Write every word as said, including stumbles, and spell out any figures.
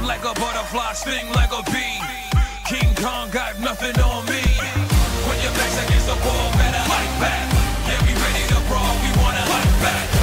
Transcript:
like a butterfly, sting like a bee. King Kong got nothing on me. When your back's against the wall, better fight back. Yeah, we ready to brawl, we wanna fight back.